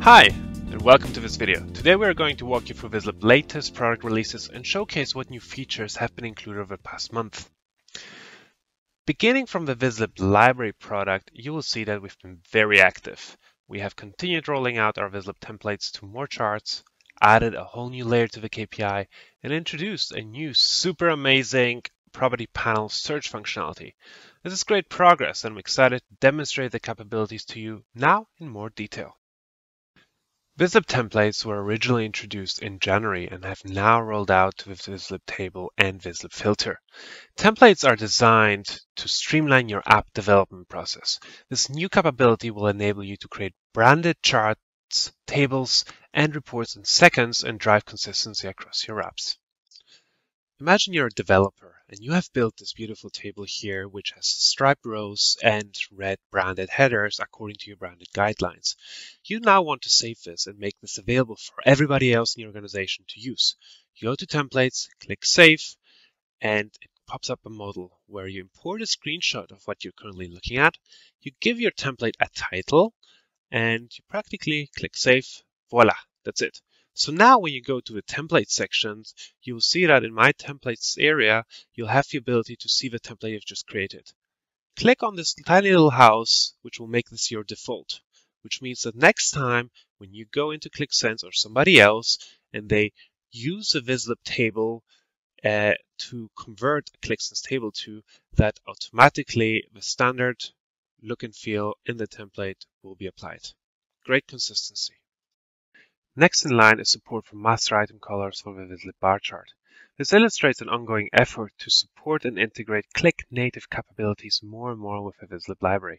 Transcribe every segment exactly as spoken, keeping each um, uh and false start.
Hi, and welcome to this video. Today we are going to walk you through Vizlib latest product releases and showcase what new features have been included over the past month. Beginning from the Vizlib Library product, you will see that we've been very active. We have continued rolling out our Vizlib templates to more charts, added a whole new layer to the K P I, and introduced a new super amazing property panel search functionality. This is great progress, and I'm excited to demonstrate the capabilities to you now in more detail. Vizlib templates were originally introduced in January and have now rolled out to the Vizlib table and Vizlib filter. Templates are designed to streamline your app development process. This new capability will enable you to create branded charts, tables, and reports in seconds and drive consistency across your apps. Imagine you're a developer and you have built this beautiful table here, which has striped rows and red branded headers according to your branded guidelines. You now want to save this and make this available for everybody else in your organization to use. You go to Templates, click Save, and it pops up a modal where you import a screenshot of what you're currently looking at. You give your template a title, and you practically click Save. Voila, that's it. So now when you go to the template sections, you'll see that in my templates area, you'll have the ability to see the template you've just created. Click on this tiny little house, which will make this your default, which means that next time when you go into Qlik Sense or somebody else and they use the Vizlib table uh, to convert a Qlik Sense table to, that automatically the standard look and feel in the template will be applied. Great consistency. Next in line is support for master item colors for the Vizlib bar chart. This illustrates an ongoing effort to support and integrate Qlik native capabilities more and more with the Vizlib library.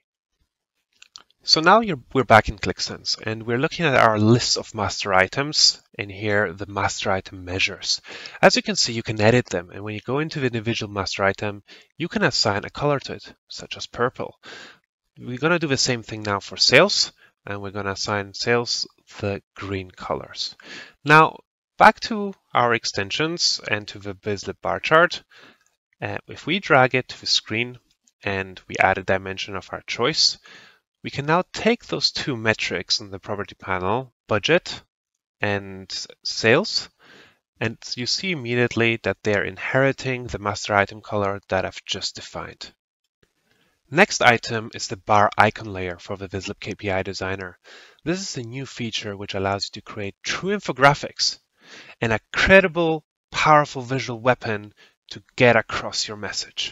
So now you're, we're back in Qlik Sense, and we're looking at our list of master items, and here the master item measures. As you can see, you can edit them, and when you go into the individual master item, you can assign a color to it, such as purple. We're going to do the same thing now for sales, and we're going to assign sales the green colors. Now back to our extensions and to the Vizlib bar chart. Uh, if we drag it to the screen and we add a dimension of our choice, we can now take those two metrics in the property panel, budget and sales, and you see immediately that they're inheriting the master item color that I've just defined. Next item is the bar icon layer for the Vizlib K P I Designer. This is a new feature which allows you to create true infographics and a credible, powerful visual weapon to get across your message.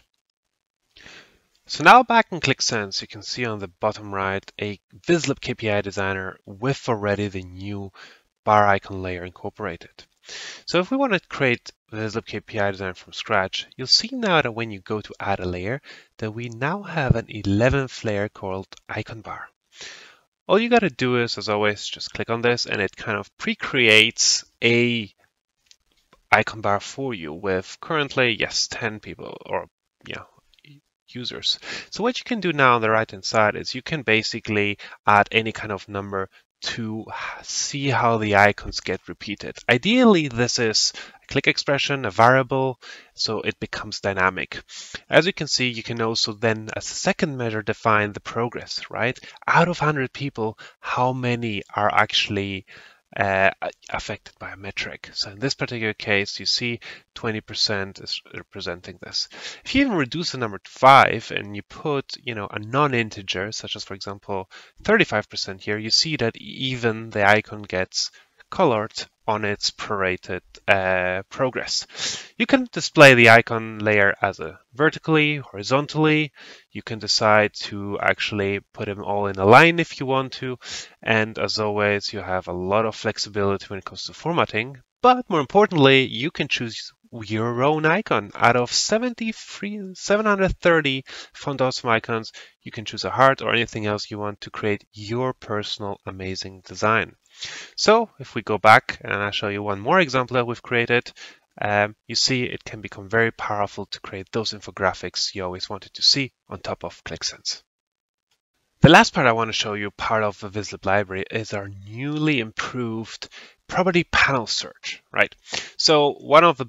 So now back in Qlik Sense, you can see on the bottom right a Vizlib K P I Designer with already the new bar icon layer incorporated. So if we want to create the Vizlib K P I design from scratch, you'll see now that when you go to add a layer, that we now have an eleventh layer called icon bar. All you got to do is, as always, just click on this and it kind of pre-creates a icon bar for you with currently, yes, ten people or yeah, users. So what you can do now on the right hand side is you can basically add any kind of number to see how the icons get repeated. Ideally, this is a click expression, a variable, so it becomes dynamic. As you can see, you can also then, as a second measure, define the progress, right? Out of one hundred people, how many are actually uh, affected by a metric? So in this particular case, you see twenty percent is representing this. If you even reduce the number to five and you put, you know, a non-integer, such as, for example, thirty-five percent here, you see that even the icon gets colored on its prorated uh, progress. You can display the icon layer as a vertically, horizontally. You can decide to actually put them all in a line if you want to. And as always, you have a lot of flexibility when it comes to formatting. But more importantly, you can choose your own icon. Out of seventy-three, seven hundred thirty Font Awesome icons, you can choose a heart or anything else you want to create your personal amazing design. So if we go back and I show you one more example that we've created, um, you see it can become very powerful to create those infographics you always wanted to see on top of Qlik Sense. The last part I want to show you, part of the Vizlib library, is our newly improved property panel search, right? So one of the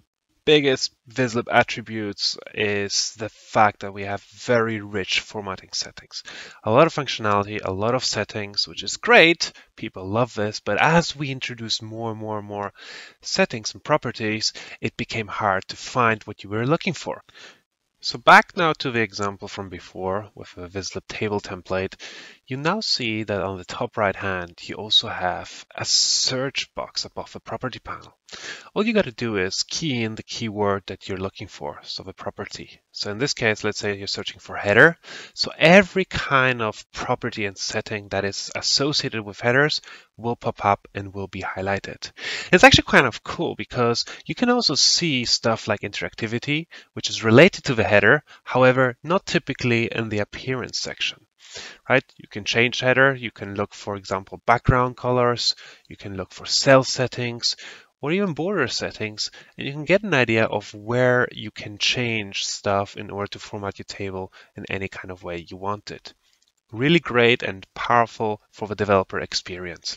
biggest Vizlib attributes is the fact that we have very rich formatting settings. A lot of functionality, a lot of settings, which is great. People love this, but as we introduce more and more and more settings and properties, it became hard to find what you were looking for. So back now to the example from before with the Vizlib table template, you now see that on the top right hand, you also have a search box above the property panel. All you got to do is key in the keyword that you're looking for, so the property. So in this case, let's say you're searching for header. So every kind of property and setting that is associated with headers will pop up and will be highlighted. It's actually kind of cool because you can also see stuff like interactivity, which is related to the header, however, not typically in the appearance section. Right? You can change header, you can look, for example, background colors, you can look for cell settings, or even border settings, and you can get an idea of where you can change stuff in order to format your table in any kind of way you want it. Really great and powerful for the developer experience.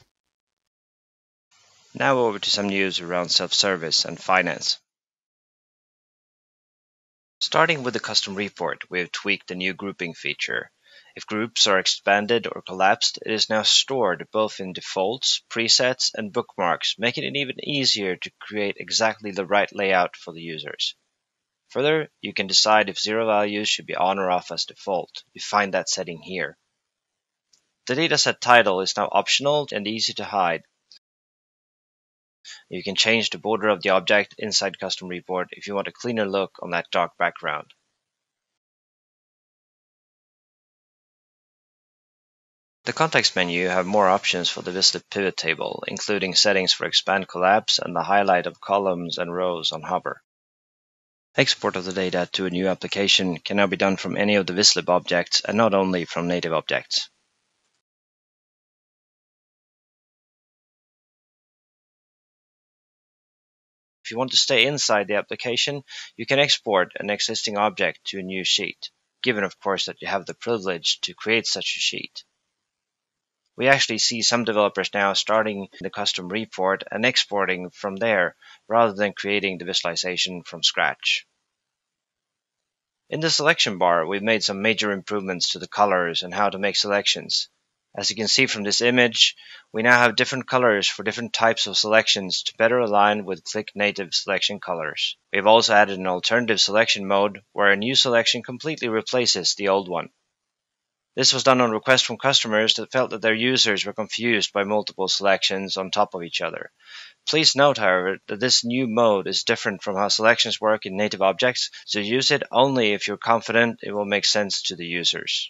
Now over to some news around self-service and finance. Starting with the custom report, we have tweaked the new grouping feature. If groups are expanded or collapsed, it is now stored both in defaults, presets, and bookmarks, making it even easier to create exactly the right layout for the users. Further, you can decide if zero values should be on or off as default. You find that setting here. The dataset title is now optional and easy to hide. You can change the border of the object inside custom report if you want a cleaner look on that dark background. The context menu have more options for the Vizlib pivot table, including settings for expand collapse and the highlight of columns and rows on hover. Export of the data to a new application can now be done from any of the Vizlib objects and not only from native objects. If you want to stay inside the application, you can export an existing object to a new sheet, given of course that you have the privilege to create such a sheet. We actually see some developers now starting the custom report and exporting from there rather than creating the visualization from scratch. In the selection bar, we've made some major improvements to the colors and how to make selections. As you can see from this image, we now have different colors for different types of selections to better align with Qlik native selection colors. We have also added an alternative selection mode where a new selection completely replaces the old one. This was done on request from customers that felt that their users were confused by multiple selections on top of each other. Please note, however, that this new mode is different from how selections work in native objects, so use it only if you're confident it will make sense to the users.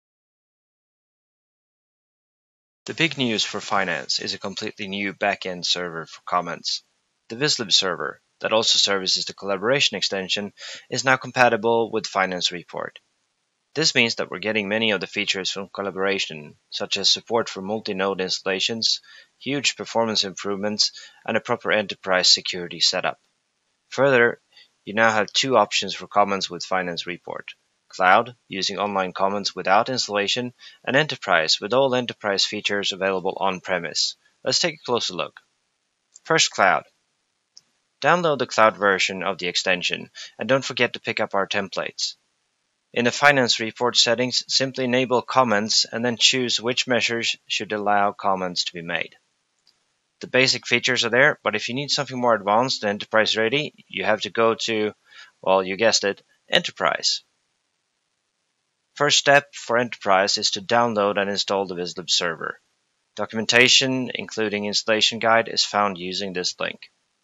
The big news for finance is a completely new backend server for comments. The Vizlib server, that also services the collaboration extension, is now compatible with Finance Report. This means that we're getting many of the features from collaboration, such as support for multi-node installations, huge performance improvements, and a proper enterprise security setup. Further, you now have two options for comments with Finance Report: Cloud, using online comments without installation, and Enterprise, with all enterprise features available on-premise. Let's take a closer look. First, Cloud. Download the Cloud version of the extension, and don't forget to pick up our templates. In the Finance Report settings, simply enable comments and then choose which measures should allow comments to be made. The basic features are there, but if you need something more advanced and enterprise ready, you have to go to, well, you guessed it, Enterprise. First step for Enterprise is to download and install the Vizlib server. Documentation, including installation guide, is found using this link.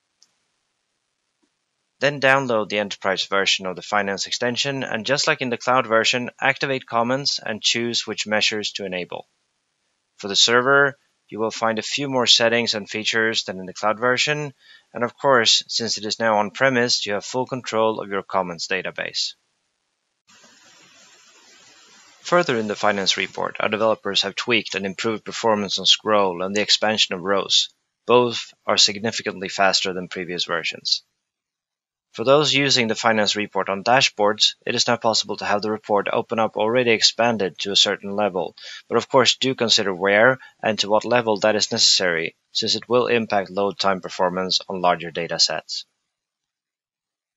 Then download the Enterprise version of the Finance extension, and just like in the Cloud version, activate comments and choose which measures to enable. For the server, you will find a few more settings and features than in the Cloud version, and of course, since it is now on-premise, you have full control of your comments database. Further in the Finance Report, our developers have tweaked and improved performance on scroll and the expansion of rows. Both are significantly faster than previous versions. For those using the Finance Report on dashboards, it is now possible to have the report open up already expanded to a certain level, but of course do consider where and to what level that is necessary, since it will impact load time performance on larger data sets.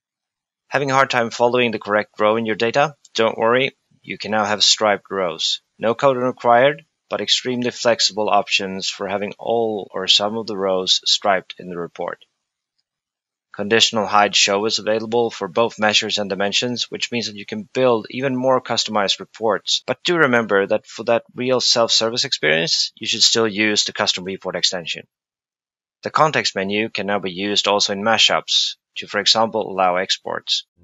Having a hard time following the correct row in your data? Don't worry, you can now have striped rows. No code required, but extremely flexible options for having all or some of the rows striped in the report. Conditional hide show is available for both measures and dimensions, which means that you can build even more customized reports. But do remember that for that real self-service experience, you should still use the custom report extension. The context menu can now be used also in mashups to, for example, allow exports.